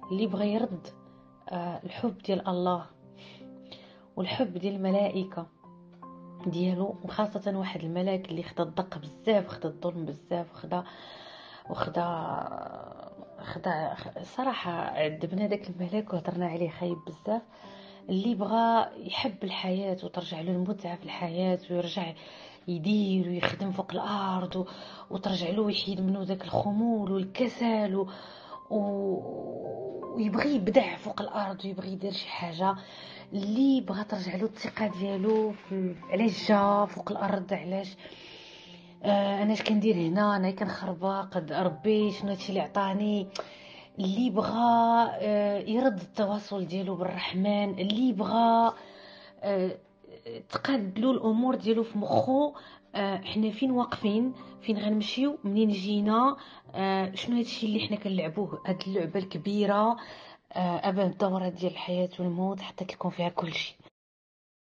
اللي بغى يرد الحب ديال الله والحب ديال الملائكه ديالو، وخاصه واحد الملاك اللي خدا الدق بزاف، خدا الظلم بزاف، خدا صراحه عذبنا داك الملاك وهضرنا عليه خايب بزاف. اللي بغى يحب الحياه وترجع له المتعه في الحياه ويرجع يدير ويخدم فوق الارض وترجع له يحيد منه داك الخمول والكسل ويبغي يبدع فوق الارض ويبغي يدير شي حاجه. اللي بغى ترجع له الثقه ديالو علاش جا فوق الارض، علاش انا اش كندير هنا، انا كنخربق قد ربي شنو هادشي اللي عطاني. اللي بغى يرد التواصل ديالو بالرحمن، اللي بغى تقادلو الامور ديالو في مخو، حنا فين واقفين، فين غنمشيو، منين جينا، شنو هادشي اللي حنا كنلعبوه، هاد اللعبه الكبيره، ابا الدورة ديال الحياه والموت حطيت لكم فيها كل شيء.